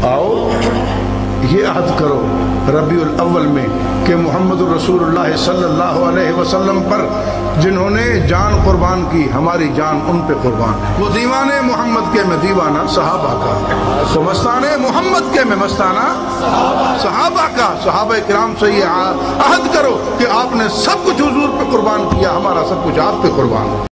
आओ ये अहद करो रबीउल अव्वल में कि मोहम्मद रसूलुल्लाह सल्लल्लाहु अलैहि वसल्लम पर जिन्होंने जान कुर्बान की, हमारी जान उन पे कुर्बान। वो दीवाने मोहम्मद के में दीवाना सहाबा का, तो मस्ताने मोहम्मद के में मस्ताना सहाबा का। सहाबा किराम से ये अहद करो कि आपने सब कुछ हुजूर पे कुर्बान किया, हमारा सब कुछ आप पे कुर्बान।